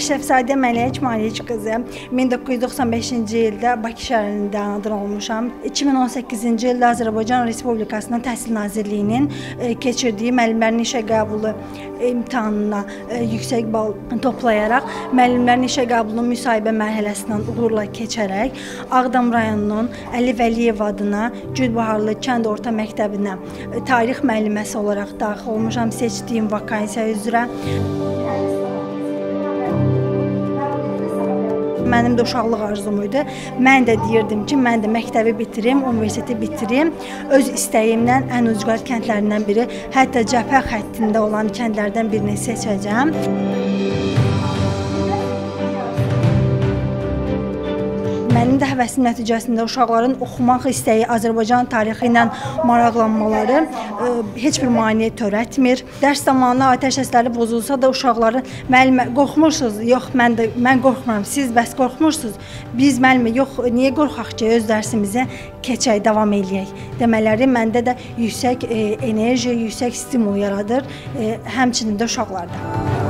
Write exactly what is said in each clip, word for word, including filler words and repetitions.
Əşrəfzadə Mələk Malic qızı. min doqquz yüz doxsan beşinci ildə Bakı şəhərində anadan olmuşam. iki min on səkkizinci ildə Azərbaycan Respublikasının Təhsil Nazirliyinin keçirdiyi müəllimlərin işə qəbulu imtahanına yüksək bal toplayaraq, müəllimlərin işə qəbulunun müsahibə mərhələsindən uğurla keçərək, Ağdam rayonunun Əli Vəliyev adına Gülbaharlı kənd orta məktəbinə tarix müəlliməsi olaraq daxil olmuşam seçdiyim vakansiya üzrə. Mənim də uşaqlıq arzum idi. Mən də deyirdim ki, mən də məktəbi bitirim, universiteti bitirim. Öz istəyimlə ən ucqar kəndlərindən biri, hətta cəbhə xəttində olan kəndlərdən birini seçəcəm. Mənim də həvəsim nəticəsində uşaqların oxumaq istəyi, Azərbaycan tarixi ilə maraqlanmaları heç bir maneə törətmir. Dərs zamanı atəş səsləri bozulsa da uşaqların müəllimə qorxmursunuz, yox mən də mən qorxmuram, siz bəs qorxmursunuz. Biz müəllimə yox, niyə qorxaq ki, öz dərsimizə keçək, davam eləyək demələri məndə də yüksək enerji, yüksək stimul yaradır, həmçinin də uşaqlarda.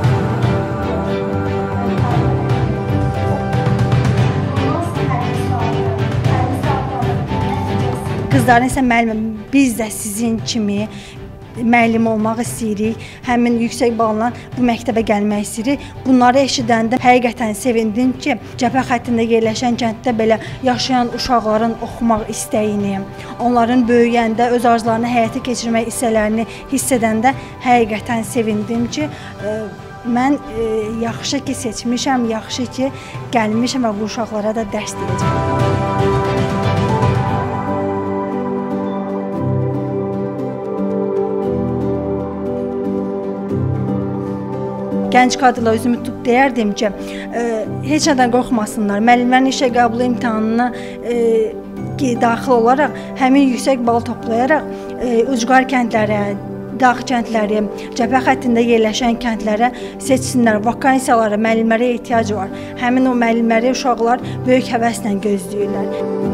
Qızların isə müəllimə, biz də sizin kimi müəllim olmaq istəyirik, həmin yüksək balla bu məktəbə gəlmək istəyirik. Bunları eşidəndə həqiqətən sevindim ki, cəbhə xəttində yerləşən kənddə belə yaşayan uşaqların oxumaq istəyini, onların böyüyəndə öz arzularını həyata keçirmək hissələrini hiss edəndə həqiqətən sevindim ki, mən yaxşı ki seçmişəm, yaxşı ki gəlmişəm və bu uşaqlara da dərs deyəcəm. Gənc kadrla özümü tutub deyərdim ki, heç nədən qorxmasınlar. Müəllimlərin işə qəbulu imtahanına daxil olaraq, həmin yüksək bal toplayaraq ucqar kəndlərə, dağ kəndləri, cəbhə xəttində yerləşən kəndlərə seçsinlər. Vakansiyalara, müəllimlərə ehtiyac var. Həmin o müəllimləri uşaqlar böyük həvəslə gözləyirlər.